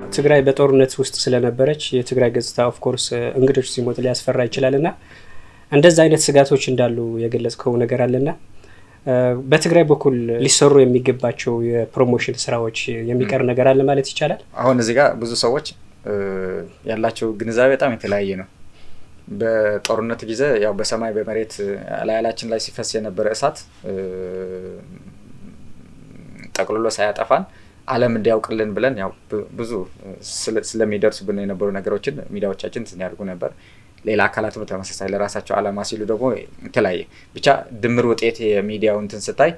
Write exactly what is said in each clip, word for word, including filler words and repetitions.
ትግራይ በጦርነት ውስጥ ስለነበረች የትግራይ ገጽታ ኦፍ ኮርስ እንግዶች ሲሞት ሊያስፈራ ይችላልና እንደዛ አይነት ስጋቶች እንዳሉ የገለጽከው ነገር አለና በትግራይ በኩል ሊሰሩ የሚገባቸው የፕሮሞሽን ስራዎች የሚቀር ነገር አለ ማለት ይቻላል። አሁን እዚህ ጋር ብዙ ሰዎች ያላቸው ግንዛቤ በጣም የተለያየ ነው። በጦርነት ጊዜ ያው በሰማይ በመሬት ላያላችን ላይ ሲፈስ የነበረ እሳት ጠቅልሎ ሳያጠፋን ዓለም እንዲያውቅልን ብለን ያው ብዙ ስለሚደርሱብን የነበሩ ነገሮችን ሚዲያዎቻችን ያደርጉ ነበር። ሌላ አካላት በተመሳሳይ ለራሳቸው ዓላማ ሲሉ ደግሞ ተለያየ ብቻ ድምር ውጤት የሚዲያው እንትን ስታይ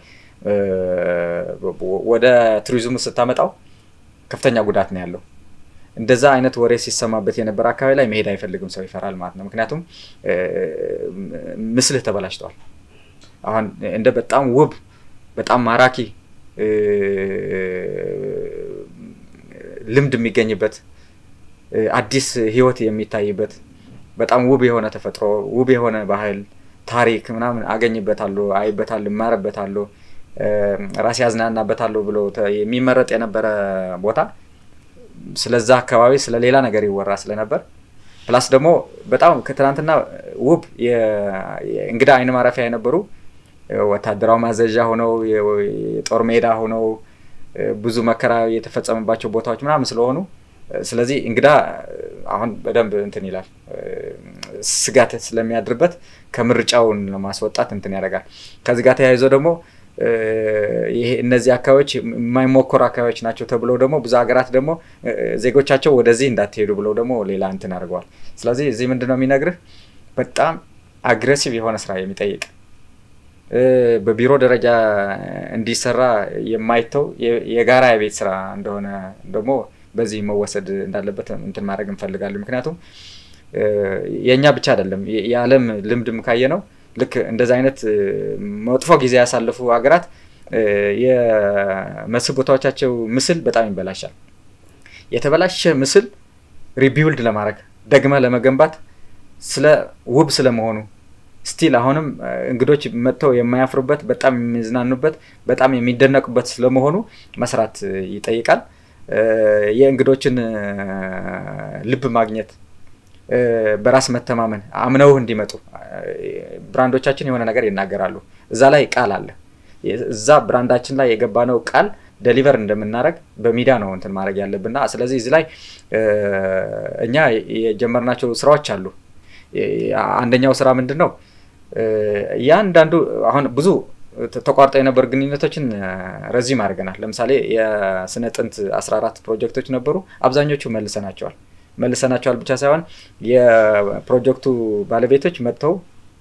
ወደ ቱሪዝም ስታመጣው ከፍተኛ ጉዳት ነው ያለው። እንደዛ አይነት ወሬ ሲሰማበት የነበረ አካባቢ ላይ መሄድ አይፈልግም ሰው ይፈራል ማለት ነው። ምክንያቱም ምስልህ ተበላሽቷል። አሁን እንደ በጣም ውብ በጣም ማራኪ ልምድ የሚገኝበት አዲስ ህይወት የሚታይበት በጣም ውብ የሆነ ተፈጥሮ ውብ የሆነ ባህል ታሪክ ምናምን አገኝበታለሁ አይበታለሁ ማረበታለሁ ራስ ያዝናናበታለሁ ብሎ የሚመረጥ የነበረ ቦታ ስለዛ አካባቢ ስለሌላ ነገር ይወራ ስለነበር ፕላስ ደግሞ በጣም ከትናንትና ውብ የእንግዳ አይነ ማረፊያ የነበሩ ወታደራው ማዘዣ ሆነው የጦር ሜዳ ሆነው ብዙ መከራ የተፈጸመባቸው ቦታዎች ምናምን ስለሆኑ ስለዚህ እንግዳ አሁን በደንብ እንትን ይላል ስጋት ስለሚያድርበት ከምርጫውን ለማስወጣት እንትን ያደርጋል። ከዚህ ጋር ተያይዞ ደግሞ ይሄ እነዚህ አካባቢዎች የማይሞከሩ አካባቢዎች ናቸው ተብሎ ደግሞ ብዙ ሀገራት ደግሞ ዜጎቻቸው ወደዚህ እንዳትሄዱ ብለው ደግሞ ሌላ እንትን አድርገዋል። ስለዚህ እዚህ ምንድነው የሚነግርህ በጣም አግሬሲቭ የሆነ ስራ የሚጠይቅ በቢሮ ደረጃ እንዲሰራ የማይተው የጋራ የቤት ስራ እንደሆነ ደግሞ በዚህ መወሰድ እንዳለበት እንትን ማድረግ እንፈልጋለን። ምክንያቱም የኛ ብቻ አይደለም የዓለም ልምድም ካየነው ልክ እንደዛ አይነት መጥፎ ጊዜ ያሳለፉ ሀገራት የመስህብ ቦታዎቻቸው ምስል በጣም ይበላሻል። የተበላሸ ምስል ሪቢልድ ለማድረግ ደግመ ለመገንባት ስለ ውብ ስለመሆኑ ስቲል አሁንም እንግዶች መጥተው የማያፍሩበት በጣም የሚዝናኑበት በጣም የሚደነቁበት ስለመሆኑ መስራት ይጠይቃል። የእንግዶችን ልብ ማግኘት በራስ መተማመን አምነው እንዲመጡ ብራንዶቻችን የሆነ ነገር ይናገራሉ እዛ ላይ ቃል አለ እዛ ብራንዳችን ላይ የገባነው ቃል ዴሊቨር እንደምናረግ በሚዲያ ነው እንትን ማድረግ ያለብንና ስለዚህ እዚህ ላይ እኛ የጀመርናቸው ስራዎች አሉ። አንደኛው ስራ ምንድነው ያንዳንዱ አሁን ብዙ ተቋርጠው የነበሩ ግንኙነቶችን ረዚም አድርገናል። ለምሳሌ የስነ ጥንት አስራ አራት ፕሮጀክቶች ነበሩ አብዛኞቹ መልሰናቸዋል መልሰናቸዋል ብቻ ሳይሆን የፕሮጀክቱ ባለቤቶች መጥተው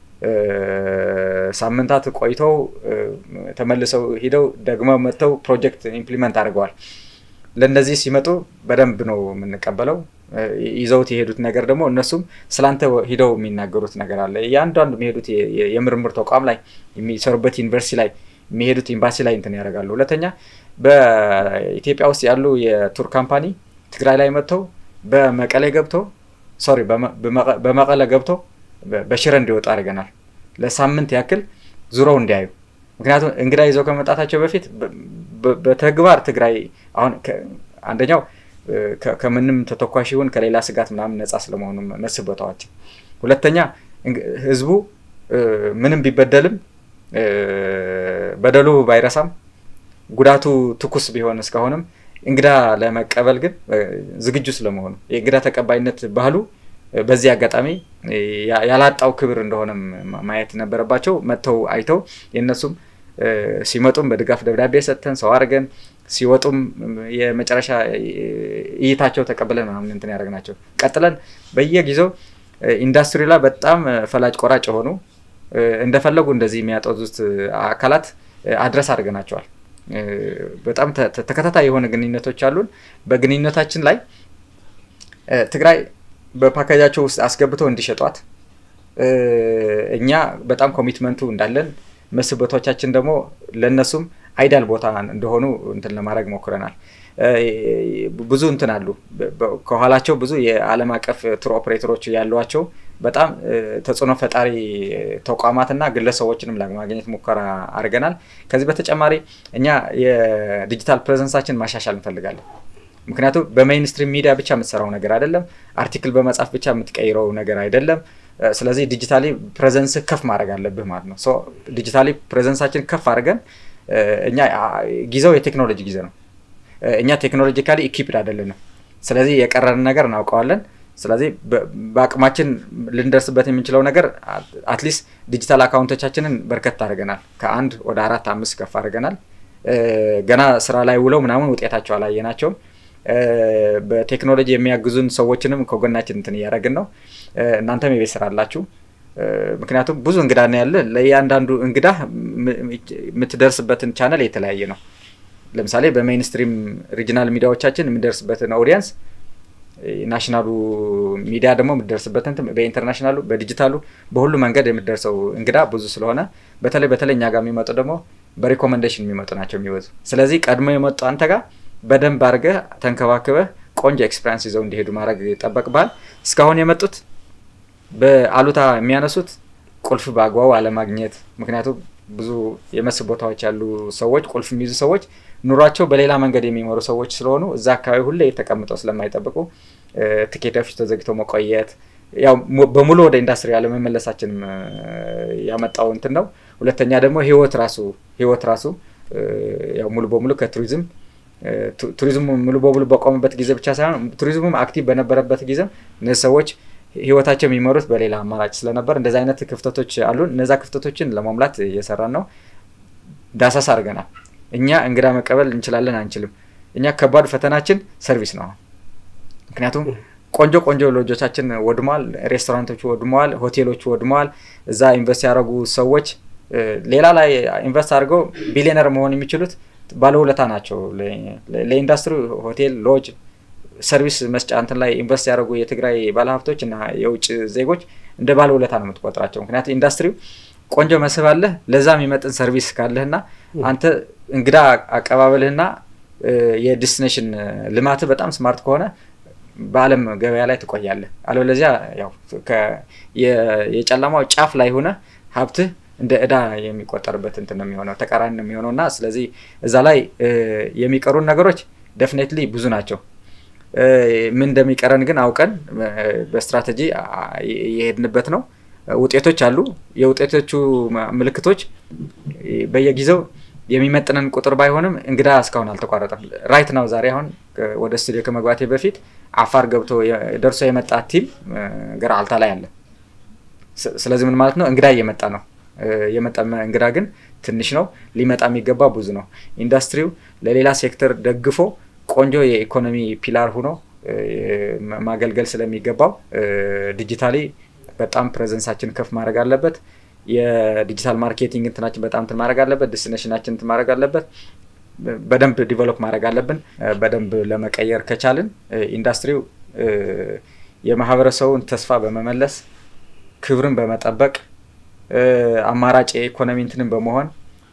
ሳምንታት ቆይተው ተመልሰው ሄደው ደግሞ መጥተው ፕሮጀክት ኢምፕሊመንት አድርገዋል። ለነዚህ ሲመጡ በደንብ ነው የምንቀበለው ይዘውት የሄዱት ነገር ደግሞ እነሱም ስላንተ ሄደው የሚናገሩት ነገር አለ። ያንዳንዱ የሚሄዱት የምርምር ተቋም ላይ የሚሰሩበት ዩኒቨርሲቲ ላይ የሚሄዱት ኤምባሲ ላይ እንትን ያደርጋሉ። ሁለተኛ በኢትዮጵያ ውስጥ ያሉ የቱር ካምፓኒ ትግራይ ላይ መጥተው በመቀሌ ገብተው ሶሪ በመቀሌ ገብተው በሽረ እንዲወጣ አድርገናል ለሳምንት ያክል ዙረው እንዲያዩ። ምክንያቱም እንግዳ ይዘው ከመጣታቸው በፊት በተግባር ትግራይ አሁን አንደኛው ከመንም ተተኳሽ ይሁን ከሌላ ስጋት ምናምን ነፃ ስለመሆኑ መስህብ ቦታዎች ሁለተኛ ህዝቡ ምንም ቢበደልም በደሉ ባይረሳም ጉዳቱ ትኩስ ቢሆን እስካሁንም እንግዳ ለመቀበል ግን ዝግጁ ስለመሆኑ የእንግዳ ተቀባይነት ባህሉ በዚህ አጋጣሚ ያላጣው ክብር እንደሆነ ማየት ነበረባቸው። መተው አይተው የነሱም ሲመጡም በድጋፍ ደብዳቤ ሰጥተን ሰው አርገን ሲወጡም የመጨረሻ እይታቸው ተቀበለን ምናምን እንትን ያደርግናቸው ቀጥለን በየጊዜው ኢንዱስትሪ ላይ በጣም ፈላጭ ቆራጭ ሆኖ እንደፈለጉ እንደዚህ የሚያጠዙት አካላት አድረስ አድርገናቸዋል። በጣም ተከታታይ የሆነ ግንኙነቶች አሉን። በግንኙነታችን ላይ ትግራይ በፓኬጃቸው ውስጥ አስገብተው እንዲሸጧት እኛ በጣም ኮሚትመንቱ እንዳለን መስህብ ቦታዎቻችን ደግሞ ለነሱም አይዳል ቦታ እንደሆኑ እንትን ለማድረግ ሞክረናል። ብዙ እንትን አሉ ከኋላቸው ብዙ የዓለም አቀፍ ቱር ኦፕሬተሮች ያሏቸው በጣም ተጽዕኖ ፈጣሪ ተቋማትና ግለሰቦችንም ለማግኘት ሙከራ አድርገናል። ከዚህ በተጨማሪ እኛ የዲጂታል ፕሬዘንሳችን ማሻሻል እንፈልጋለን። ምክንያቱም በሜይንስትሪም ሚዲያ ብቻ የምትሰራው ነገር አይደለም አርቲክል በመጻፍ ብቻ የምትቀይረው ነገር አይደለም ስለዚህ ዲጂታሊ ፕሬዘንስ ከፍ ማድረግ አለብህ ማለት ነው ሶ ዲጂታሊ ፕሬዘንሳችን ከፍ አድርገን እኛ ጊዜው የቴክኖሎጂ ጊዜ ነው እኛ ቴክኖሎጂካሊ ኢኩይፕድ አይደለንም ስለዚህ የቀረን ነገር እናውቀዋለን ስለዚህ በአቅማችን ልንደርስበት የምንችለው ነገር አትሊስት ዲጂታል አካውንቶቻችንን በርከት አድርገናል ከአንድ ወደ አራት አምስት ከፍ አድርገናል ገና ስራ ላይ ውለው ምናምን ውጤታቸው አላየናቸው በቴክኖሎጂ የሚያግዙን ሰዎችንም ከጎናችን እንትን ያደርግን ነው እናንተም የቤት ስራ አላችሁ ምክንያቱም ብዙ እንግዳ ነው ያለ ለያንዳንዱ እንግዳ የምትደርስበትን ቻናል የተለያየ ነው ለምሳሌ በሜይንስትሪም ሪጂናል ሚዲያዎቻችን የምንደርስበትን ኦዲየንስ ናሽናሉ ሚዲያ ደግሞ የምትደርስበትን በኢንተርናሽናሉ በዲጂታሉ በሁሉ መንገድ የምትደርሰው እንግዳ ብዙ ስለሆነ በተለይ በተለይ ኛጋ የሚመጡ ደግሞ በሪኮመንዴሽን የሚመጡ ናቸው የሚወዙ ስለዚህ ቀድሞ የመጡ አንተ ጋር በደንብ አድርገህ ተንከባክበህ ቆንጆ ኤክስፒሪየንስ ይዘው እንዲሄዱ ማድረግ ይጠበቅባል እስካሁን የመጡት በአሉታ የሚያነሱት ቁልፍ ባጓው አለማግኘት ምክንያቱም ብዙ የመስብ ቦታዎች ያሉ ሰዎች ቁልፍ የሚይዙ ሰዎች ኑሯቸው በሌላ መንገድ የሚመሩ ሰዎች ስለሆኑ እዛ አካባቢ ሁሉ የተቀምጠው ስለማይጠብቁ ትኬቶች ተዘግተው መቆየት ያው በሙሉ ወደ ኢንዱስትሪ ያለ መመለሳችን ያመጣው እንትን ነው ሁለተኛ ደግሞ ህይወት ራሱ ህይወት ራሱ ያው ሙሉ በሙሉ ከቱሪዝም ቱሪዝሙ ሙሉ በሙሉ በቆመበት ጊዜ ብቻ ሳይሆን ቱሪዝሙም አክቲቭ በነበረበት ጊዜ እነዚህ ሰዎች ህይወታቸው የሚመሩት በሌላ አማራጭ ስለነበር እንደዛ አይነት ክፍተቶች አሉ እነዛ ክፍተቶችን ለማምላት እየሰራን ነው ዳሳስ አድርገናል እኛ እንግዳ መቀበል እንችላለን አንችልም እኛ ከባድ ፈተናችን ሰርቪስ ነው ምክንያቱም ቆንጆ ቆንጆ ሎጆቻችን ወድሟል ሬስቶራንቶች ወድሟል ሆቴሎች ወድሟል እዛ ኢንቨስት ያደረጉ ሰዎች ሌላ ላይ ኢንቨስት አድርገው ቢሊየነር መሆን የሚችሉት ባለውለታ ናቸው ለኢንዱስትሪ ሆቴል ሎጅ ሰርቪስ መስጫ እንትን ላይ ኢንቨስት ያደረጉ የትግራይ ባለሀብቶች እና የውጭ ዜጎች እንደ ባለውለታ ነው የምትቆጥራቸው ምክንያቱም ኢንዱስትሪው ቆንጆ መስህብ አለ ለዛም የሚመጥን ሰርቪስ ካለህና አንተ እንግዳ አቀባበልህና የዲስቲኔሽን ልማት በጣም ስማርት ከሆነ በአለም ገበያ ላይ ትቆያለህ አለበለዚያ ያው የጨለማው ጫፍ ላይ ሆነ ሀብትህ እንደ እዳ የሚቆጠርበት እንትን ነው የሚሆነው ተቃራኒ ነው የሚሆነውና ስለዚህ እዛ ላይ የሚቀሩን ነገሮች ዴፊኒትሊ ብዙ ናቸው ምን እንደሚቀረን ግን አውቀን በስትራቴጂ የሄድንበት ነው ውጤቶች አሉ የውጤቶቹ ምልክቶች በየጊዜው የሚመጥነን ቁጥር ባይሆንም እንግዳ እስካሁን አልተቋረጠም ራይት ናው ዛሬ አሁን ወደ ስቱዲዮ ከመግባቴ በፊት አፋር ገብቶ ደርሶ የመጣ ቲም ገራልታ ላይ አለ ስለዚህ ምን ማለት ነው እንግዳ እየመጣ ነው የመጣ እንግዳ ግን ትንሽ ነው ሊመጣ የሚገባ ብዙ ነው ኢንዱስትሪው ለሌላ ሴክተር ደግፎ ቆንጆ የኢኮኖሚ ፒላር ሆኖ ማገልገል ስለሚገባው ዲጂታሊ በጣም ፕሬዘንሳችን ከፍ ማድረግ አለበት የዲጂታል ማርኬቲንግ እንትናችን በጣም እንትን ማድረግ አለበት ዲስቲኔሽናችን እንትን ማድረግ አለበት በደንብ ዲቨሎፕ ማድረግ አለብን በደንብ ለመቀየር ከቻልን ኢንዱስትሪው የማህበረሰቡን ተስፋ በመመለስ ክብርን በመጠበቅ አማራጭ ኢኮኖሚ እንትንን በመሆን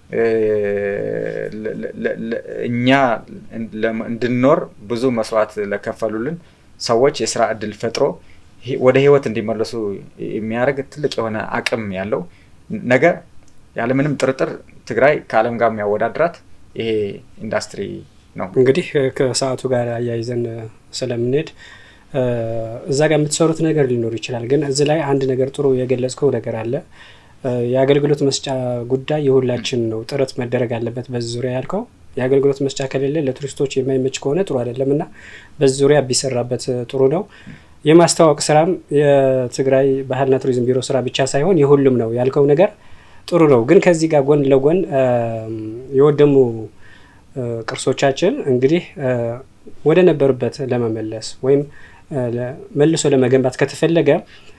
እኛ እንድንኖር ብዙ መስዋዕት ለከፈሉልን ሰዎች የሥራ እድል ፈጥሮ ወደ ህይወት እንዲመለሱ የሚያደርግ ትልቅ የሆነ አቅም ያለው ነገር ያለ ምንም ጥርጥር ትግራይ ከዓለም ጋር የሚያወዳድራት ይሄ ኢንዱስትሪ ነው እንግዲህ ከሰዓቱ ጋር ያያይዘን ስለምንሄድ እዛ ጋር የምትሰሩት ነገር ሊኖር ይችላል ግን እዚህ ላይ አንድ ነገር ጥሩ የገለጽከው ነገር አለ የአገልግሎት መስጫ ጉዳይ የሁላችን ነው ጥረት መደረግ አለበት በዚህ ዙሪያ ያልከው የአገልግሎት መስጫ ከሌለ ለቱሪስቶች የማይመች ከሆነ ጥሩ አይደለምና በዚህ ዙሪያ ቢሰራበት ጥሩ ነው የማስተዋወቅ ስራም የትግራይ ባህልና ቱሪዝም ቢሮ ስራ ብቻ ሳይሆን የሁሉም ነው ያልከው ነገር ጥሩ ነው ግን ከዚህ ጋር ጎን ለጎን የወደሙ ቅርሶቻችን እንግዲህ ወደ ነበርበት ለመመለስ ወይም መልሶ ለመገንባት ከተፈለገ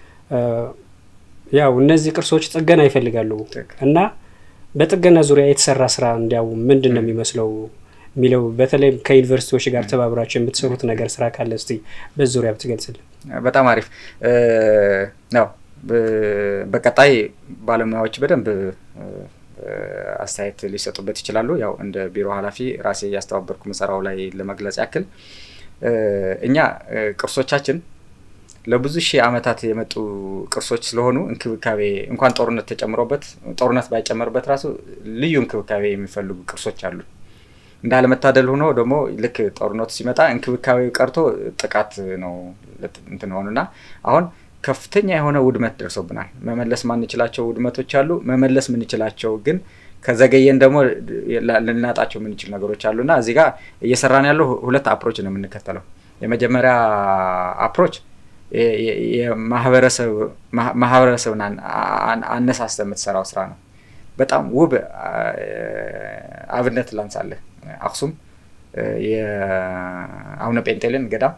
ያው እነዚህ ቅርሶች ጥገና ይፈልጋሉ እና በጥገና ዙሪያ የተሰራ ስራ እንዲያው ምንድነው የሚመስለው ሚለው በተለይ ከዩኒቨርሲቲዎች ጋር ተባብራችሁ የምትሰሩት ነገር ስራ ካለ እስቲ በዙሪያ ብትገልጽልን በጣም አሪፍ ነው በቀጣይ ባለሙያዎች በደንብ አስተያየት ሊሰጡበት ይችላሉ ያው እንደ ቢሮ ኃላፊ ራሴ ያስተባበርኩ መሰራው ላይ ለመግለጽ ያክል እኛ ቅርሶቻችን ለብዙ ሺህ አመታት የመጡ ቅርሶች ስለሆኑ እንክብካቤ እንኳን ጦርነት ተጨምሮበት ጦርነት ባይጨመርበት ራሱ ልዩ እንክብካቤ የሚፈልጉ ቅርሶች አሉ እንዳለመታደል ሆኖ ደግሞ ልክ ጦርነቱ ሲመጣ እንክብካቤው ቀርቶ ጥቃት ነው እንትን ሆነና አሁን ከፍተኛ የሆነ ውድመት ደርሶብናል መመለስ ማን ይችላልቸው ውድመቶች አሉ መመለስ ምን ይችላልቸው ግን ከዘገየን ደግሞ ለናጣቸው ምን ይችል ነገሮች አሉና እዚህ ጋር እየሰራን ያለው ሁለት አፕሮች ነው የምንከተለው የመጀመሪያ አፕሮች የማህበረሰብ ማህበረሰብን አነሳስተ የምትሰራው ስራ ነው በጣም ውብ አብነት ላንሳለ አክሱም የአቡነ ጴንጤሌን ገዳም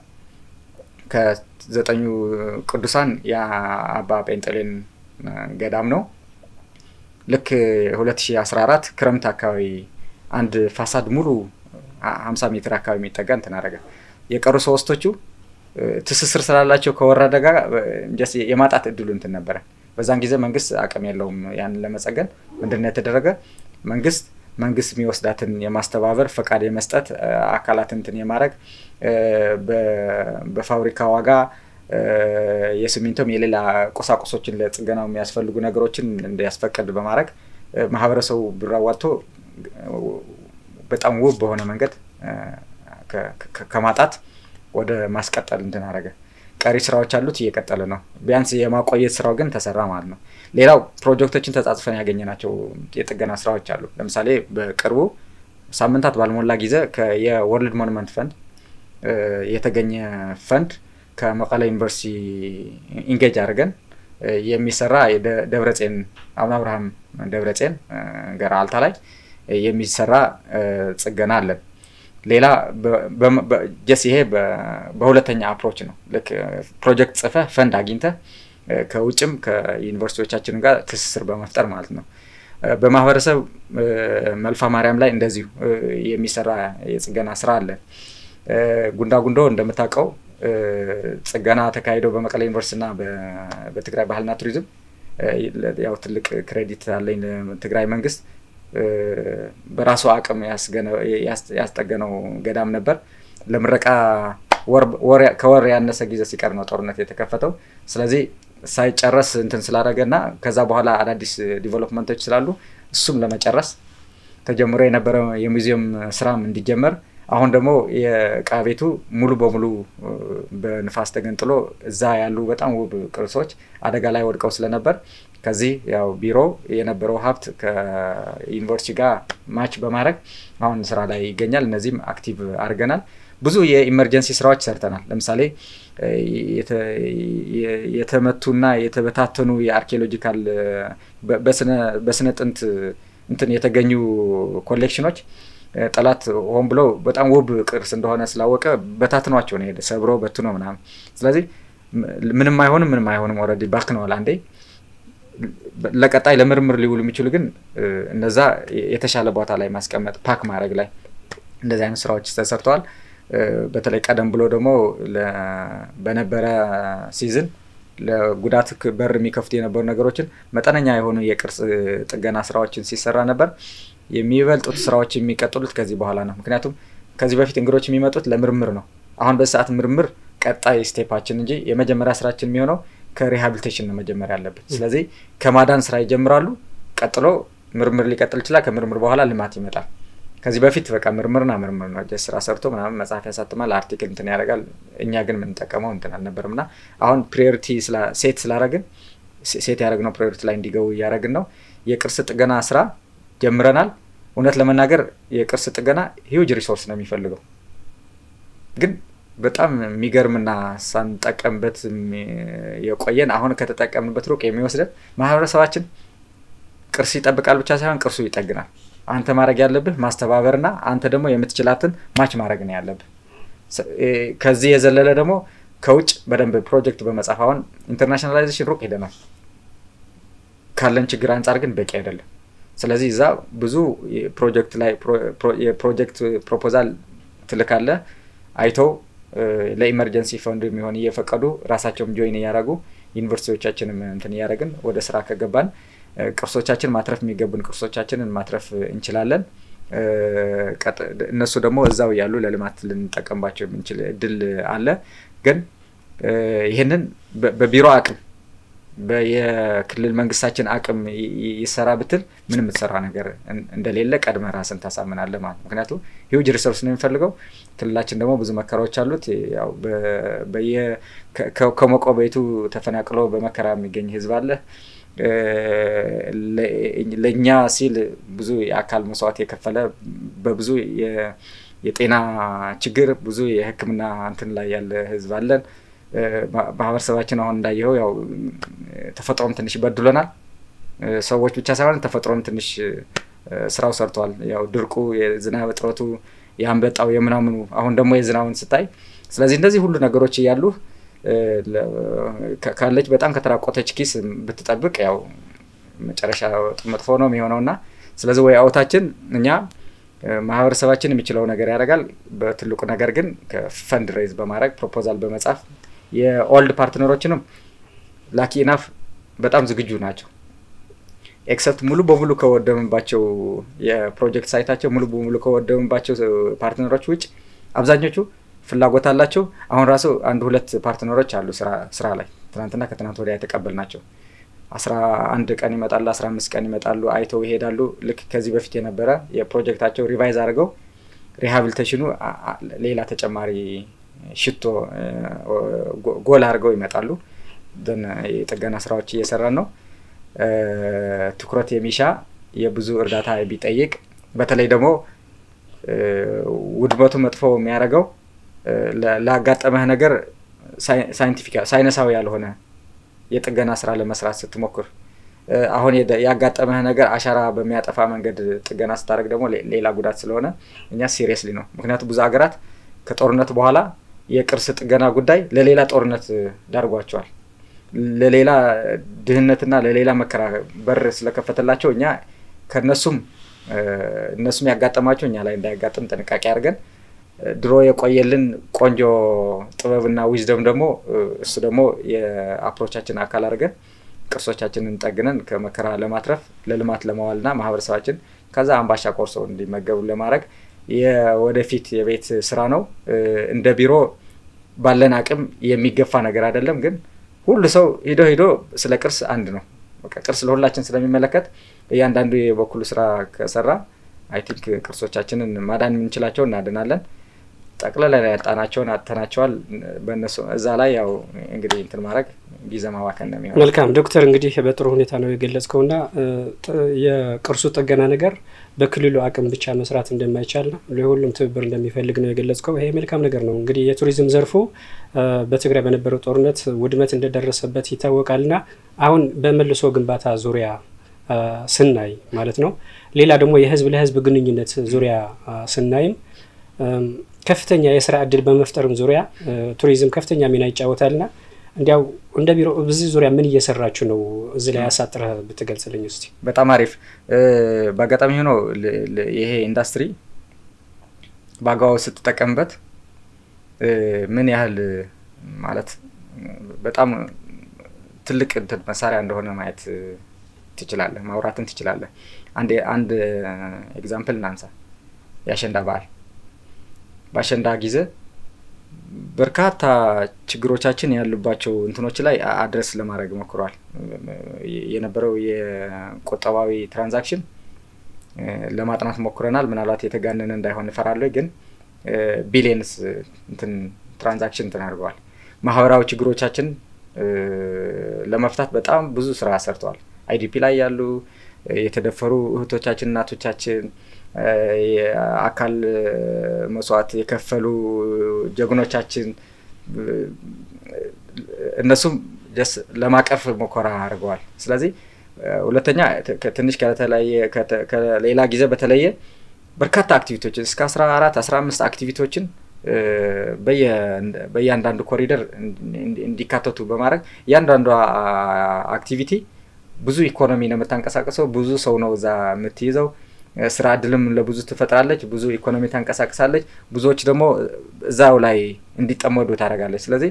ከዘጠኙ ቅዱሳን ያ አባ ጴንጤሌን ገዳም ነው ልክ ሁለት ሺህ አስራ አራት ክረምት አካባቢ አንድ ፋሳድ ሙሉ ሃምሳ ሜትር አካባቢ የሚጠጋን ተናረገ የቀሩ ሶስቶቹ ትስስር ስላላቸው ከወረደ ጋር ጀስ የማጣት እድሉ እንትን ነበር በዛን ጊዜ መንግስት አቅም የለውም ያን ለመጸገን ምንድነው የተደረገ መንግስት መንግስት የሚወስዳትን የማስተባበር ፈቃድ የመስጠት አካላት እንትን የማረግ በፋብሪካ ዋጋ የሲሚንቶም የሌላ ቁሳቁሶችን ለጽገናው የሚያስፈልጉ ነገሮችን እንዲያስፈቅድ በማረግ ማህበረሰቡ ብራዋልቶ በጣም ውብ በሆነ መንገድ ከማጣት ወደ ማስቀጠል እንትን አረገ ቀሪ ስራዎች አሉት እየቀጠለ ነው ቢያንስ የማቆየት ስራው ግን ተሰራ ማለት ነው ሌላው ፕሮጀክቶችን ተጻጽፈን ያገኘናቸው የጥገና ስራዎች አሉ ለምሳሌ በቅርቡ ሳምንታት ባልሞላ ጊዜ ከየወርልድ ሞኑመንት ፈንድ የተገኘ ፈንድ ከመቀለ ዩኒቨርሲቲ ኢንጌጅ አድርገን የሚሰራ ደብረጽዮን አቡነ አብርሃም ደብረጽዮን ገራልታ ላይ የሚሰራ ጽገና አለ ሌላ ጀስ ይሄ በሁለተኛ አፕሮች ነው ለክ ፕሮጀክት ጽፈ ፈንድ አግኝተ ከውጭም ከዩኒቨርሲቲዎቻችን ጋር ትስስር በመፍጠር ማለት ነው በማህበረሰብ መልፋ ማርያም ላይ እንደዚሁ የሚሰራ የጽገና ስራ አለ ጉንዳ ጉንዶ እንደምታቀው ጽገና ተካሂዶ በመቀለ ዩኒቨርሲቲና በትግራይ ባህልና ቱሪዝም ያው ትልቅ ክሬዲት አለኝ ለትግራይ መንግስት በራሱ አቅም ያስገነው ያስጠገነው ገዳም ነበር ለምረቃ ወር ወር ከወር ያነሰ ጊዜ ሲቀር ነው ጦርነት የተከፈተው ስለዚህ ሳይጨረስ እንትን ስላደረገና ከዛ በኋላ አዳዲስ ዲቨሎፕመንቶች ስላሉ እሱም ለመጨረስ ተጀምሮ የነበረው የሙዚየም ስራም እንዲጀመር አሁን ደግሞ የቃቤቱ ሙሉ በሙሉ በንፋስ ተገንጥሎ እዛ ያሉ በጣም ውብ ቅርሶች አደጋ ላይ ወድቀው ስለነበር ከዚህ ያው ቢሮ የነበረው ሀብት ከዩኒቨርሲቲ ጋር ማች በማድረግ አሁን ስራ ላይ ይገኛል እነዚህም አክቲቭ አድርገናል ብዙ የኢመርጀንሲ ስራዎች ሰርተናል ለምሳሌ የተመቱና የተበታተኑ የአርኪኦሎጂካል በስነ በስነ ጥንት እንትን የተገኙ ኮሌክሽኖች ጠላት ሆን ብሎ በጣም ውብ ቅርስ እንደሆነ ስላወቀ በታትኗቸው ነው ሄደ ሰብሮ በትኖ ምናምን ስለዚህ ምንም አይሆንም ምንም አይሆንም ኦሬዲ ባክ ነው አንዴ ለቀጣይ ለምርምር ሊውሉ የሚችሉ ግን እነዛ የተሻለ ቦታ ላይ ማስቀመጥ ፓክ ማድረግ ላይ እንደዚህ አይነት ስራዎች ተሰርተዋል በተለይ ቀደም ብሎ ደግሞ በነበረ ሲዝን ለጉዳት በር የሚከፍቱ የነበሩ ነገሮችን መጠነኛ የሆኑ የቅርስ ጥገና ስራዎችን ሲሰራ ነበር የሚበልጡት ስራዎች የሚቀጥሉት ከዚህ በኋላ ነው ምክንያቱም ከዚህ በፊት እንግሮች የሚመጡት ለምርምር ነው አሁን በሰዓት ምርምር ቀጣይ ስቴፓችን እንጂ የመጀመሪያ ስራችን የሚሆነው ከሪሃቢሊቴሽን ነው መጀመሪያ ያለበት ስለዚህ ከማዳን ስራ ይጀምራሉ ቀጥሎ ምርምር ሊቀጥል ይችላል ከምርምር በኋላ ልማት ይመጣል ከዚህ በፊት በቃ ምርምርና ምርምር ነው ጀስ ስራ ሰርቶ ምናምን መጽሐፍ ያሳትማል አርቲክል እንትን ያደርጋል እኛ ግን ምን ተጠቀመው እንትን አልነበርምና አሁን ፕራዮሪቲ ስላ ሴት ስላረግን ሴት ያደረግነው ፕራዮሪቲ ላይ እንዲገው ያደረግን ነው የቅርስ ጥገና ስራ ጀምረናል እውነት ለመናገር የቅርስ ጥገና ሂውጅ ሪሶርስ ነው የሚፈልገው ግን በጣም የሚገርምና ሳንጠቀምበት የቆየን አሁን ከተጠቀምንበት ሩቅ የሚወስደን ማህበረሰባችን ቅርስ ይጠብቃል ብቻ ሳይሆን ቅርሱ ይጠግናል አንተ ማድረግ ያለብህ ማስተባበርና አንተ ደግሞ የምትችላትን ማች ማድረግ ነው ያለብህ ከዚህ የዘለለ ደግሞ ከውጭ በደንብ ፕሮጀክት በመጻፋውን ኢንተርናሽናላይዜሽን ሩቅ ሄደናል ካለን ችግር አንፃር ግን በቂ አይደለም ስለዚህ እዛ ብዙ ፕሮጀክት ላይ የፕሮጀክት ፕሮፖዛል ትልካለ አይቶ ለኢመርጀንሲ ፈንድ የሚሆን እየፈቀዱ ራሳቸውም ጆይን ያያረጉ ዩኒቨርሲቲዎቻችንም እንትን ያያረግን ወደ ስራ ከገባን ቅርሶቻችን ማትረፍ የሚገቡን ቅርሶቻችንን ማትረፍ እንችላለን እነሱ ደግሞ እዛው ያሉ ለልማት ልንጠቀምባቸው የምንችል እድል አለ ግን ይሄንን በቢሮ አቅም በየክልል መንግስታችን አቅም ይሰራ ብትል ምንም ተሰራ ነገር እንደሌለ ቀድመ ራስን ታሳምናለህ ማለት ነው ምክንያቱም ሂውጅ ሪሶርስ ነው የሚፈልገው ክልላችን ደግሞ ብዙ መከራዎች አሉት ያው በየ ከመቆቤቱ ተፈናቅሎ በመከራ የሚገኝ ህዝብ አለ ለኛ ሲል ብዙ የአካል መስዋዕት የከፈለ በብዙ የጤና ችግር ብዙ የህክምና እንትን ላይ ያለ ህዝብ አለን ማህበረሰባችን አሁን እንዳየው ያው ተፈጥሮም ትንሽ በድሎናል ሰዎች ብቻ ሳይሆን ተፈጥሮም ትንሽ ስራው ሰርቷል ያው ድርቁ የዝናብ እጥረቱ ያንበጣው የምናምኑ አሁን ደግሞ የዝናውን ስታይ ስለዚህ እንደዚህ ሁሉ ነገሮች ያሉ ካለች በጣም ከተራቆተች ኪስ ብትጠብቅ ያው መጨረሻ መጥፎ ነው የሚሆነውና ስለዚህ ወይ አውታችን እኛ ማህበረሰባችን የሚችለው ነገር ያደርጋል በትልቁ ነገር ግን ከፈንድ ሬዝ በማድረግ ፕሮፖዛል በመጻፍ የኦልድ ፓርትነሮችንም ላኪ ኢናፍ በጣም ዝግጁ ናቸው ኤክሰፕት ሙሉ በሙሉ ከወደምባቸው የፕሮጀክት ሳይታቸው ሙሉ በሙሉ ከወደምባቸው ፓርትነሮች ውጭ አብዛኞቹ ፍላጎት አላቸው አሁን ራሱ አንድ ሁለት ፓርትነሮች አሉ ስራ ስራ ላይ ትናንትና ከትናንት ወዲያ የተቀበልናቸው አስራ አንድ ቀን ይመጣሉ አስራ አምስት ቀን ይመጣሉ አይተው ይሄዳሉ ልክ ከዚህ በፊት የነበረ የፕሮጀክታቸው ሪቫይዝ አድርገው ሪሃቢሊቴሽኑ ሌላ ተጨማሪ ሽቶ ጎል አድርገው ይመጣሉ ደን የጥገና ስራዎች እየሰራን ነው ትኩረት የሚሻ የብዙ እርዳታ ቢጠይቅ በተለይ ደግሞ ውድመቱ መጥፎ የሚያረጋው ላጋጠመህ ነገር ሳይንቲፊካ ሳይንሳዊ ያልሆነ የጥገና ስራ ለመስራት ስትሞክር አሁን ያጋጠመህ ነገር አሻራ በሚያጠፋ መንገድ ጥገና ስታረግ ደግሞ ሌላ ጉዳት ስለሆነ እኛ ሲሪየስሊ ነው ምክንያቱም ብዙ አገራት ከጦርነት በኋላ የቅርስ ጥገና ጉዳይ ለሌላ ጦርነት ዳርጓቸዋል ለሌላ ድህነትና ለሌላ መከራ በር ስለከፈተላቸው እኛ ከነሱም እነሱም ያጋጠማቸው እኛ ላይ እንዳይጋጠም ጥንቃቄ አድርገን ድሮ የቆየልን ቆንጆ ጥበብና ዊዝደም ደግሞ እሱ ደግሞ የአፕሮቻችን አካል አድርገን ቅርሶቻችንን ጠግነን ከመከራ ለማትረፍ ለልማት ለማዋልና ማህበረሰባችን ከዛ አምባሻ ቆርሶ እንዲመገቡ ለማድረግ የወደፊት የቤት ስራ ነው እንደ ቢሮ ባለን አቅም የሚገፋ ነገር አይደለም ግን ሁሉ ሰው ሄዶ ሄዶ ስለ ቅርስ አንድ ነው በቃ ቅርስ ለሁላችን ስለሚመለከት እያንዳንዱ የበኩሉ ስራ ከሰራ አይ ቲንክ ቅርሶቻችንን ማዳን የምንችላቸው እናድናለን ጠቅላላ ያጣናቸውን አጥተናቸዋል በእነሱ እዛ ላይ ያው እንግዲህ እንትን ማድረግ ጊዜ ማዋከን ነው የሚሆነው መልካም ዶክተር እንግዲህ በጥሩ ሁኔታ ነው የገለጽከውና የቅርሱ ጥገና ነገር በክልሉ አቅም ብቻ መስራት እንደማይቻል ለሁሉም ትብብር እንደሚፈልግ ነው የገለጽከው ይሄ መልካም ነገር ነው እንግዲህ የቱሪዝም ዘርፉ በትግራይ በነበረው ጦርነት ውድመት እንደደረሰበት ይታወቃልና አሁን በመልሶ ግንባታ ዙሪያ ስናይ ማለት ነው ሌላ ደግሞ የህዝብ ለህዝብ ግንኙነት ዙሪያ ስናይም ከፍተኛ የሥራ ዕድል በመፍጠርም ዙሪያ ቱሪዝም ከፍተኛ ሚና ይጫወታልና እንዲያው እንደ ቢሮ በዚህ ዙሪያ ምን እየሰራችሁ ነው እዚህ ላይ ያሳጥረህ ብትገልጽልኝ እስቲ በጣም አሪፍ በአጋጣሚ ሆኖ ይሄ ኢንዱስትሪ ባጋው ስትጠቀምበት ምን ያህል ማለት በጣም ትልቅ መሳሪያ እንደሆነ ማየት ትችላለህ ማውራትን ትችላለህ አንድ አንድ ኤግዛምፕል እናንሳ ያሸንዳ በዓል ባሸንዳ ጊዜ በርካታ ችግሮቻችን ያሉባቸው እንትኖች ላይ አድረስ ለማድረግ ሞክሯል የነበረው የቆጠባዊ ትራንዛክሽን ለማጥናት ሞክረናል ምናልባት የተጋነነ እንዳይሆን ፈራለሁ ግን ቢሊየንስ እንትን ትራንዛክሽን ተናርጓል ማህበራዊ ችግሮቻችን ለመፍታት በጣም ብዙ ስራ ሰርተዋል አይዲፒ ላይ ያሉ የተደፈሩ እህቶቻችን እናቶቻችን የአካል መስዋዕት የከፈሉ ጀግኖቻችን እነሱም just ለማቀፍ ሞከራ አድርገዋል ስለዚህ ሁለተኛ ትንሽ ከተለየ ከሌላ ጊዜ በተለየ በርካታ አክቲቪቲዎች እስከ አስራ አራት አስራ አምስት አክቲቪቲዎችን በየ በያንዳንዱ ኮሪደር እንዲካተቱ በማድረግ ያንዳንዱ አክቲቪቲ ብዙ ኢኮኖሚ ነው መታንቀሳቀሰው ብዙ ሰው ነው እዛ የምትይዘው ስራ ዕድልም ለብዙ ትፈጥራለች ብዙ ኢኮኖሚ ታንቀሳቀሳለች ብዙዎች ደግሞ እዛው ላይ እንዲጠመዱ ታደርጋለች ስለዚህ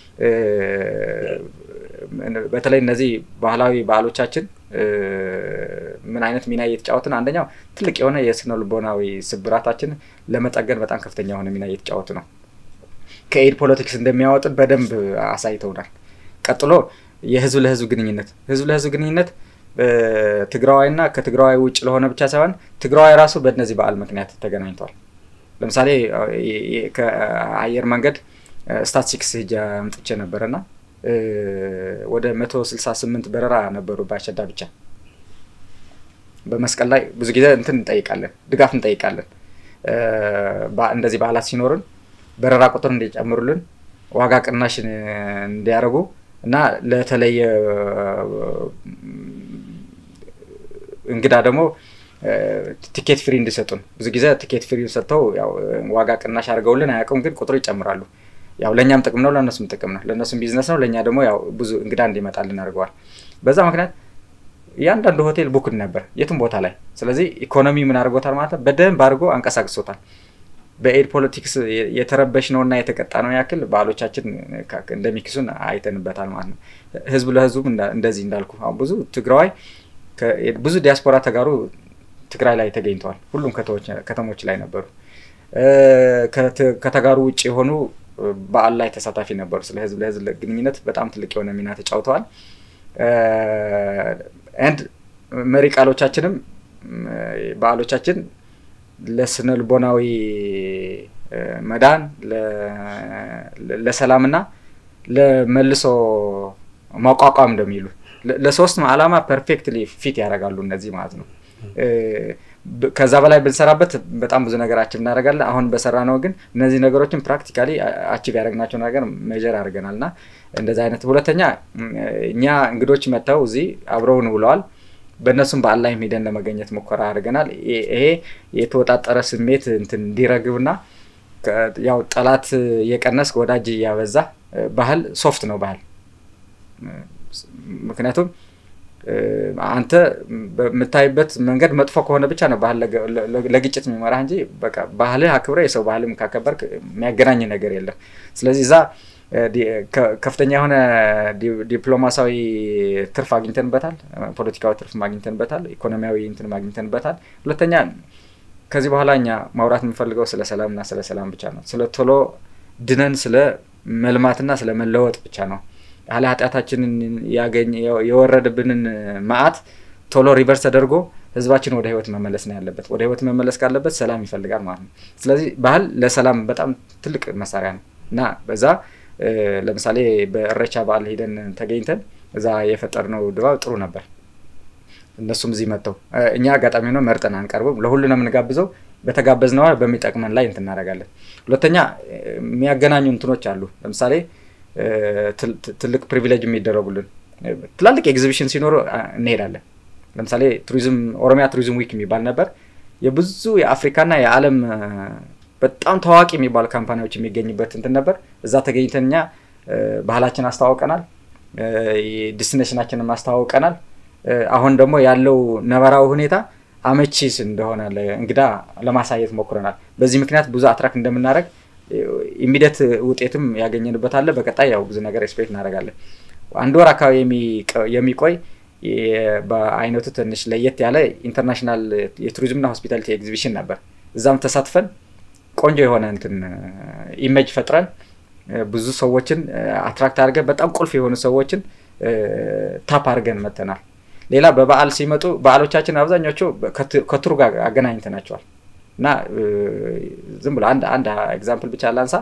በተለይ እነዚህ ባህላዊ በዓሎቻችን ምን አይነት ሚና እየተጫወቱን አንደኛው ትልቅ የሆነ የስነ ልቦናዊ ስብራታችን ለመጠገን በጣም ከፍተኛ የሆነ ሚና እየተጫወቱ ነው ከኤድ ፖለቲክስ እንደሚያወጡን በደንብ አሳይተውናል ቀጥሎ የህዝብ ለህዝብ ግንኙነት ህዝብ ለህዝብ ግንኙነት ትግራዋይና ከትግራዋይ ውጭ ለሆነ ብቻ ሳይሆን ትግራዋይ ራሱ በእነዚህ በዓል ምክንያት ተገናኝቷል። ለምሳሌ ከአየር መንገድ ስታቲስቲክስ ሄጄ አምጥቼ ነበርና ወደ መቶ ስልሳ ስምንት በረራ ነበሩ በአሸዳ ብቻ። በመስቀል ላይ ብዙ ጊዜ እንትን እንጠይቃለን ድጋፍ እንጠይቃለን እንደዚህ በዓላት ሲኖርን በረራ ቁጥር እንዲጨምሩልን ዋጋ ቅናሽ እንዲያረጉ እና ለተለየ እንግዳ ደግሞ ቲኬት ፍሪ እንዲሰጡን ብዙ ጊዜ ቲኬት ፍሪ ሰጥተው ያው ዋጋ ቅናሽ አድርገውልን አያውቁም ግን ቁጥሩ ይጨምራሉ። ያው ለኛም ጥቅም ነው ለነሱም ጥቅም ነው ለነሱም ቢዝነስ ነው ለኛ ደግሞ ያው ብዙ እንግዳ እንዲመጣልን አድርገዋል። በዛ ምክንያት ያንዳንዱ ሆቴል ቡክድ ነበር የትም ቦታ ላይ። ስለዚህ ኢኮኖሚ ምን አድርጎታል ማለት በደንብ አድርጎ አንቀሳቅሶታል። በኤድ ፖለቲክስ የተረበሽ ነውና የተቀጣ ነው ያክል ባሎቻችን እንደሚክሱን አይተንበታል ማለት ነው። ህዝብ ለህዝብ እንደዚህ እንዳልኩ አሁን ብዙ ትግራዋይ ብዙ ዲያስፖራ ተጋሩ ትግራይ ላይ ተገኝተዋል። ሁሉም ከተሞች ላይ ነበሩ። ከተጋሩ ውጪ የሆኑ በዓል ላይ ተሳታፊ ነበሩ። ስለ ህዝብ ለህዝብ ግንኙነት በጣም ትልቅ የሆነ ሚና ተጫውተዋል። and መሪ ቃሎቻችንም በዓሎቻችን ለስነልቦናዊ መዳን ለሰላምና ለመልሶ ማቋቋም እንደሚሉ ለሶስት ዓላማ ፐርፌክትሊ ፊት ያደርጋሉ እነዚህ ማለት ነው። ከዛ በላይ ብንሰራበት በጣም ብዙ ነገራችን እናደርጋለን። አሁን በሰራ ነው ግን እነዚህ ነገሮችን ፕራክቲካሊ አቺቭ ያደረግናቸው ነገር ሜጀር አድርገናልና እንደዛ አይነት ሁለተኛ እኛ እንግዶች መጣው እዚህ አብረውን ውለዋል። በእነሱም በዓል ላይ ሄደን ለመገኘት ሙከራ አድርገናል። ይሄ የተወጣጠረ ስሜት እንትን እንዲረግብና ያው ጠላት የቀነስ ወዳጅ ያበዛ ባህል ሶፍት ነው ባህል። ምክንያቱም አንተ በመታይበት መንገድ መጥፎ ከሆነ ብቻ ነው ባህል ለግጭት የሚመራ እንጂ በቃ ባህልህ አክብረ የሰው ባህልም ካከበርክ የሚያገናኝ ነገር የለም። ስለዚህ ዛ ከፍተኛ የሆነ ዲፕሎማሲያዊ ትርፍ አግኝተንበታል፣ ፖለቲካዊ ትርፍ አግኝተንበታል፣ ኢኮኖሚያዊ እንትን አግኝተንበታል። ሁለተኛ ከዚህ በኋላ እኛ ማውራት የምንፈልገው ስለ ሰላምና ስለ ሰላም ብቻ ነው። ስለ ቶሎ ድነን ስለ መልማትና ስለ መለወጥ ብቻ ነው። ያለ ኃጢያታችንን ያገኝ የወረደብንን ማአት ቶሎ ሪቨርስ ተደርጎ ህዝባችን ወደ ህይወት መመለስ ነው ያለበት። ወደ ህይወት መመለስ ካለበት ሰላም ይፈልጋል ማለት ነው። ስለዚህ ባህል ለሰላም በጣም ትልቅ መሳሪያ ነው እና በዛ ለምሳሌ በእረቻ በዓል ሄደን ተገኝተን እዛ የፈጠርነው ድባብ ጥሩ ነበር። እነሱም እዚህ መጥተው እኛ አጋጣሚ ነው መርጠን አንቀርብም ለሁሉ ነው የምንጋብዘው በተጋበዝነው በሚጠቅመን ላይ እንትን እናደርጋለን። ሁለተኛ የሚያገናኙ እንትኖች አሉ። ለምሳሌ ትልቅ ፕሪቪሌጅ የሚደረጉልን ትላልቅ ኤግዚቢሽን ሲኖር እንሄዳለን። ለምሳሌ ቱሪዝም ኦሮሚያ ቱሪዝም ዊክ የሚባል ነበር። የብዙ የአፍሪካና የዓለም በጣም ታዋቂ የሚባሉ ካምፓኒዎች የሚገኙበት እንትን ነበር። እዛ ተገኝተንኛ ባህላችን አስተዋውቀናል፣ ዲስቲኔሽናችንን አስተዋውቀናል። አሁን ደግሞ ያለው ነባራው ሁኔታ አመቺስ እንደሆነ ለእንግዳ ለማሳየት ሞክረናል። በዚህ ምክንያት ብዙ አትራክት እንደምናደርግ ኢሚዲየት ውጤትም ያገኘንበት አለ። በቀጣይ ያው ብዙ ነገር ኤክስፔክት እናደርጋለን። አንድ ወር አካባቢ የሚቆይ በአይነቱ ትንሽ ለየት ያለ ኢንተርናሽናል የቱሪዝምና ሆስፒታሊቲ ኤግዚቢሽን ነበር። እዛም ተሳትፈን ቆንጆ የሆነ እንትን ኢሜጅ ፈጥረን ብዙ ሰዎችን አትራክት አድርገን በጣም ቁልፍ የሆኑ ሰዎችን ታፕ አድርገን መተናል። ሌላ በበዓል ሲመጡ በዓሎቻችን አብዛኞቹ ከቱር ጋር አገናኝተናቸዋል እና ዝም ብሎ አንድ አንድ ኤግዛምፕል ብቻ ላንሳ።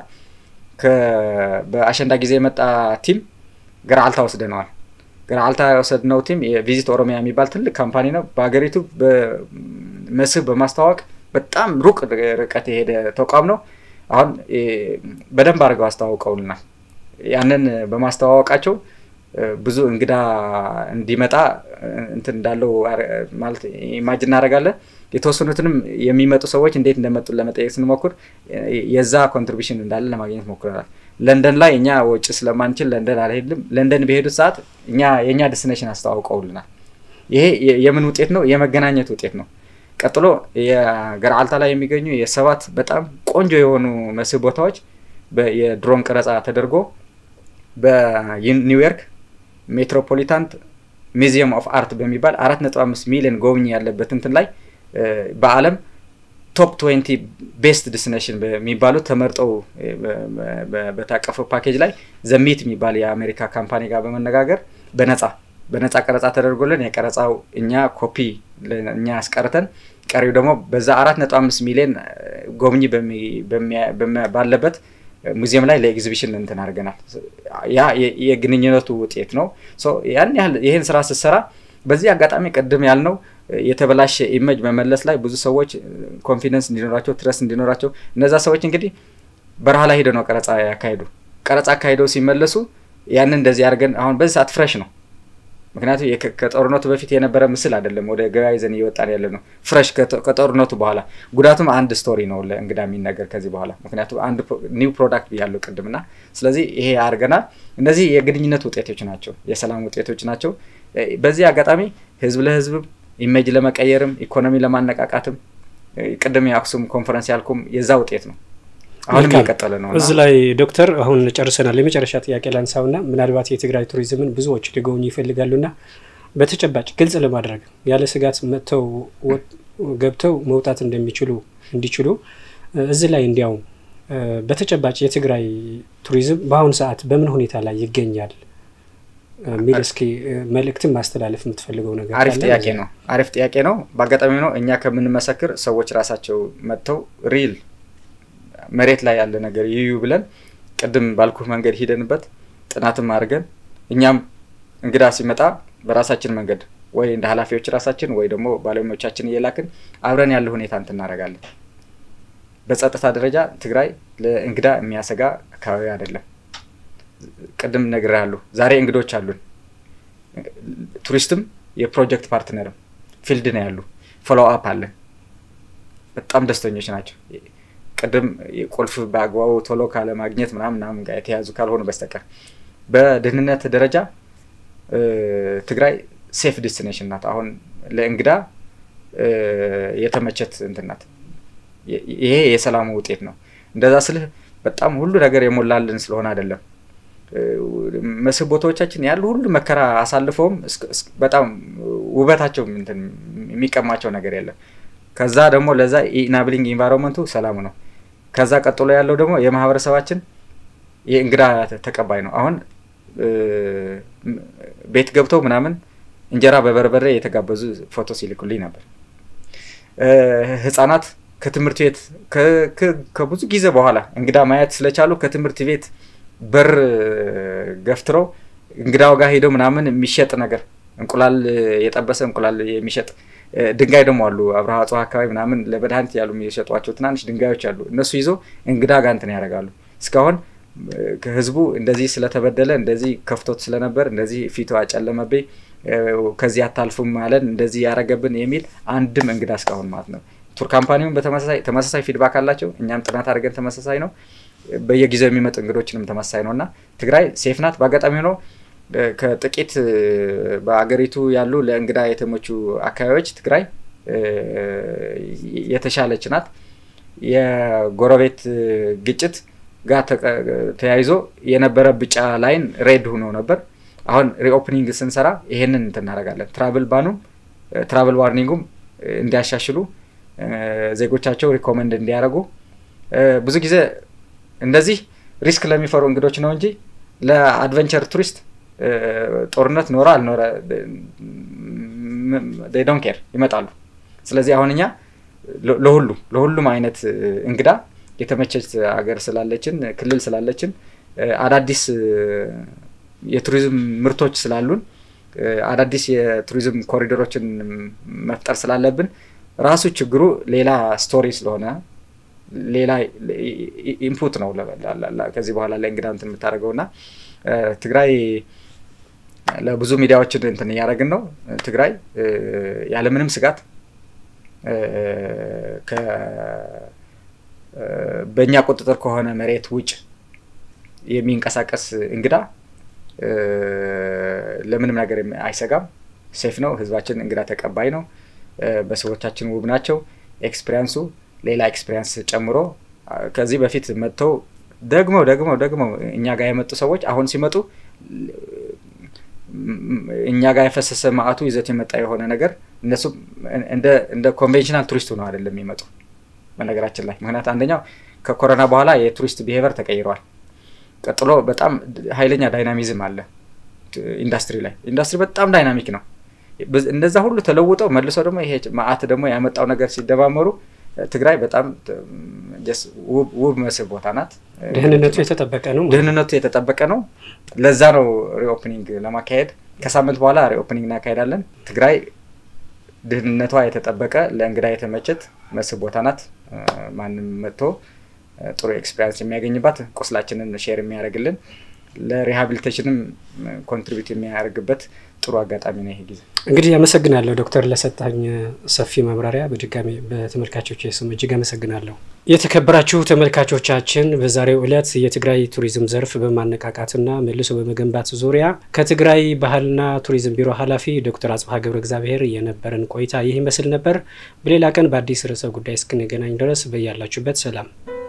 በአሸንዳ ጊዜ የመጣ ቲም ገራልታ ወስደነዋል። ገራልታ ወስደነው ቲም የቪዚት ኦሮሚያ የሚባል ትልቅ ካምፓኒ ነው። በአገሪቱ በመስህብ በማስተዋወቅ በጣም ሩቅ ርቀት የሄደ ተቋም ነው። አሁን በደንብ አድርገው አስተዋውቀውልናል። ያንን በማስተዋወቃቸው ብዙ እንግዳ እንዲመጣ እንትን እንዳለው ማለት ኢማጂን እናደርጋለን። የተወሰኑትንም የሚመጡ ሰዎች እንዴት እንደመጡ ለመጠየቅ ስንሞክር የዛ ኮንትሪቢዩሽን እንዳለ ለማግኘት ሞክረናል። ለንደን ላይ እኛ ወጪ ስለማንችል ለንደን አልሄድም። ለንደን በሄዱት ሰዓት እኛ የኛ ዲስቲኔሽን አስተዋውቀውልናል። ይሄ የምን ውጤት ነው? የመገናኘት ውጤት ነው። ቀጥሎ የገራልታ ላይ የሚገኙ የሰባት በጣም ቆንጆ የሆኑ መስህብ ቦታዎች በየድሮን ቀረጻ ተደርጎ በኒውዮርክ ሜትሮፖሊታን ሚውዚየም ኦፍ አርት በሚባል አራት ነጥብ አምስት ሚሊዮን ጎብኚ ያለበት እንትን ላይ በዓለም ቶፕ ሃያ ቤስት ዲስቲኔሽን በሚባሉ ተመርጠው በታቀፈው ፓኬጅ ላይ ዘሚት የሚባል የአሜሪካ ካምፓኒ ጋር በመነጋገር በነፃ በነፃ ቀረጻ ተደርጎልን የቀረጻው እኛ ኮፒ ለኛ አስቀርተን ቀሪው ደግሞ በዛ አራት ነጥብ አምስት ሚሊዮን ጎብኚ ባለበት ሙዚየም ላይ ለኤግዚቢሽን እንትን አድርገናል። ያ የግንኙነቱ ውጤት ነው። ሶ ያን ያህል ይሄን ስራ ሲሰራ በዚህ አጋጣሚ ቀደም ያልነው የተበላሸ ኢሜጅ መመለስ ላይ ብዙ ሰዎች ኮንፊደንስ እንዲኖራቸው ትረስት እንዲኖራቸው እነዛ ሰዎች እንግዲህ በረሃ ላይ ሄደው ነው ቀረጻ ያካሄዱ። ቀረጻ አካሄደው ሲመለሱ ያንን እንደዚህ አድርገን አሁን በዚህ ሰዓት ፍሬሽ ነው። ምክንያቱም ከጦርነቱ በፊት የነበረ ምስል አይደለም ወደ ገበያ ይዘን እየወጣን ያለ ነው። ፍሬሽ ከጦርነቱ በኋላ ጉዳቱም አንድ ስቶሪ ነው ለእንግዳ የሚነገር ከዚህ በኋላ ምክንያቱም አንድ ኒው ፕሮዳክት ያለው ቀደምና ስለዚህ ይሄ አርገናል። እነዚህ የግንኙነት ውጤቶች ናቸው፣ የሰላም ውጤቶች ናቸው። በዚህ አጋጣሚ ህዝብ ለህዝብ ኢሜጅ ለመቀየርም ኢኮኖሚ ለማነቃቃትም ቀደም የአክሱም ኮንፈረንስ ያልኩም የዛ ውጤት ነው። አሁን እየቀጠለ ነው። እዚህ ላይ ዶክተር አሁን ጨርሰናል። የመጨረሻ ጥያቄ ላንሳውና ምናልባት የትግራይ ቱሪዝምን ብዙዎች ሊጎበኙ ይፈልጋሉና በተጨባጭ ግልጽ ለማድረግ ያለ ስጋት መተው ገብተው መውጣት እንደሚችሉ እንዲችሉ እዚህ ላይ እንዲያው በተጨባጭ የትግራይ ቱሪዝም በአሁን ሰዓት በምን ሁኔታ ላይ ይገኛል ሚልስኪ መልእክት ማስተላለፍ የምትፈልገው ነገር አሪፍ ጥያቄ ነው። አሪፍ ጥያቄ ነው። በአጋጣሚ ነው እኛ ከምንመሰክር ሰዎች ራሳቸው መተው ሪል መሬት ላይ ያለ ነገር ይዩ ብለን ቀደም ባልኩ መንገድ ሄደንበት ጥናትም አድርገን እኛም እንግዳ ሲመጣ በራሳችን መንገድ ወይ እንደ ኃላፊዎች ራሳችን ወይ ደግሞ ባለሙያዎቻችን እየላክን አብረን ያለ ሁኔታ እንትን እናደርጋለን። በጸጥታ ደረጃ ትግራይ ለእንግዳ የሚያሰጋ አካባቢ አይደለም። ቀደም ነግሬያለሁ። ዛሬ እንግዶች አሉን። ቱሪስትም የፕሮጀክት ፓርትነርም ፊልድ ነው ያሉ ፎሎ አፕ አለ። በጣም ደስተኞች ናቸው። ቀደም ቁልፍ ባግባው ቶሎ ካለ ማግኘት ምናምን ምናምን ጋር የተያዙ ካልሆነ በስተቀር በደህንነት ደረጃ ትግራይ ሴፍ ዴስቲኔሽን ናት። አሁን ለእንግዳ የተመቸት እንትን ናት። ይሄ የሰላም ውጤት ነው። እንደዛ ስልህ በጣም ሁሉ ነገር የሞላልን ስለሆነ አይደለም። መስህብ ቦታዎቻችን ያሉ ሁሉ መከራ አሳልፈውም በጣም ውበታቸው እንትን የሚቀማቸው ነገር የለም። ከዛ ደግሞ ለዛ ኢናብሊንግ ኢንቫይሮንመንቱ ሰላም ነው። ከዛ ቀጥሎ ያለው ደግሞ የማህበረሰባችን የእንግዳ ተቀባይ ነው። አሁን ቤት ገብተው ምናምን እንጀራ በበርበሬ የተጋበዙ ፎቶ ሲልኩልኝ ነበር። ህፃናት ከትምህርት ቤት ከብዙ ጊዜ በኋላ እንግዳ ማየት ስለቻሉ ከትምህርት ቤት በር ገፍትረው እንግዳው ጋር ሄደው ምናምን የሚሸጥ ነገር እንቁላል የጠበሰ እንቁላል የሚሸጥ ድንጋይ ደግሞ አሉ። አብርሃ ጽዋ አካባቢ ምናምን ለበዳንት ያሉ የሚሸጧቸው ትናንሽ ድንጋዮች አሉ። እነሱ ይዞ እንግዳ ጋር እንትን ያደርጋሉ። እስካሁን ከህዝቡ እንደዚህ ስለተበደለ እንደዚህ ከፍቶት ስለነበር እንደዚህ ፊቱ አጨለመብኝ ከዚህ አታልፉም ማለት እንደዚህ ያረገብን የሚል አንድም እንግዳ እስካሁን ማለት ነው። ቱር ካምፓኒውን በተመሳሳይ ተመሳሳይ ፊድባክ አላቸው። እኛም ጥናት አድርገን ተመሳሳይ ነው። በየጊዜው የሚመጡ እንግዶችንም ተመሳሳይ ነውና ትግራይ ሴፍ ናት። በአጋጣሚ ሆኖ ከጥቂት በአገሪቱ ያሉ ለእንግዳ የተመቹ አካባቢዎች ትግራይ የተሻለች ናት። የጎረቤት ግጭት ጋር ተያይዞ የነበረ ብጫ ላይን ሬድ ሆኖ ነበር። አሁን ሪኦፕኒንግ ስንሰራ ይሄንን እንተናረጋለን። ትራቨል ባኑም ትራቨል ዋርኒንጉም እንዲያሻሽሉ ዜጎቻቸው ሪኮመንድ እንዲያደርጉ ብዙ ጊዜ እንደዚህ ሪስክ ለሚፈሩ እንግዶች ነው እንጂ ለአድቨንቸር ቱሪስት ጦርነት ኖራ አልኖረ they don't care ይመጣሉ። ስለዚህ አሁንኛ ለሁሉ ለሁሉም አይነት እንግዳ የተመቸች አገር ስላለችን ክልል ስላለችን አዳዲስ የቱሪዝም ምርቶች ስላሉን አዳዲስ የቱሪዝም ኮሪዶሮችን መፍጠር ስላለብን ራሱ ችግሩ ሌላ ስቶሪ ስለሆነ ሌላ ኢንፑት ነው ከዚህ በኋላ ለእንግዳ እንትን የምታደርገውና ትግራይ ለብዙ ሚዲያዎችን እንትን ያደርግን ነው። ትግራይ ያለ ምንም ስጋት ከ በእኛ ቁጥጥር ከሆነ መሬት ውጭ የሚንቀሳቀስ እንግዳ ለምንም ነገር አይሰጋም። ሴፍ ነው። ህዝባችን እንግዳ ተቀባይ ነው። በሰዎቻችን ውብ ናቸው። ኤክስፒሪየንሱ ሌላ ኤክስፒሪየንስ ጨምሮ ከዚህ በፊት መጥተው ደግሞ ደግሞ ደግሞ እኛ ጋር የመጡ ሰዎች አሁን ሲመጡ እኛ ጋር የፈሰሰ ማአቱ ይዘት የመጣ የሆነ ነገር እነሱ እንደ እንደ ኮንቬንሽናል ቱሪስት ነው አይደለም የሚመጡ በነገራችን ላይ። ምክንያቱም አንደኛው ከኮሮና በኋላ የቱሪስት ቢሄቨር ተቀይሯል። ቀጥሎ በጣም ኃይለኛ ዳይናሚዝም አለ። ኢንዱስትሪ ላይ ኢንዱስትሪ በጣም ዳይናሚክ ነው እንደዛ ሁሉ ተለውጠው መልሶ ደግሞ ይሄ ማአት ደግሞ ያመጣው ነገር ሲደባመሩ ትግራይ በጣም ጀስ ውብ መስህብ ቦታ ናት ደህንነቱ የተጠበቀ ነው ደህንነቱ የተጠበቀ ነው ለዛ ነው ሪኦፕኒንግ ለማካሄድ ከሳምንት በኋላ ሪኦፕኒንግ እናካሄዳለን ትግራይ ደህንነቷ የተጠበቀ ለእንግዳ የተመቸት መስህብ ቦታ ናት ማንንም መጥቶ ጥሩ ኤክስፒሪየንስ የሚያገኝባት ቁስላችንን ሼር የሚያደርግልን ለሪሃቢሊቴሽንም ኮንትሪቢዩት የሚያደርግበት ጥሩ አጋጣሚ ነው ይሄ ጊዜ እንግዲህ ያመሰግናለሁ ዶክተር ለሰጣኝ ሰፊ ማብራሪያ በድጋሚ በተመልካቾች ስም እጅግ አመሰግናለሁ የተከበራችሁ ተመልካቾቻችን በዛሬው ዕለት የትግራይ ቱሪዝም ዘርፍ በማነቃቃትና መልሶ በመገንባት ዙሪያ ከትግራይ ባህልና ቱሪዝም ቢሮ ኃላፊ ዶክተር አጽብሃ ገብረ እግዚአብሔር የነበረን ቆይታ ይህ ይመስል ነበር በሌላ ቀን በአዲስ ርዕሰ ጉዳይ እስክንገናኝ ድረስ በያላችሁበት ሰላም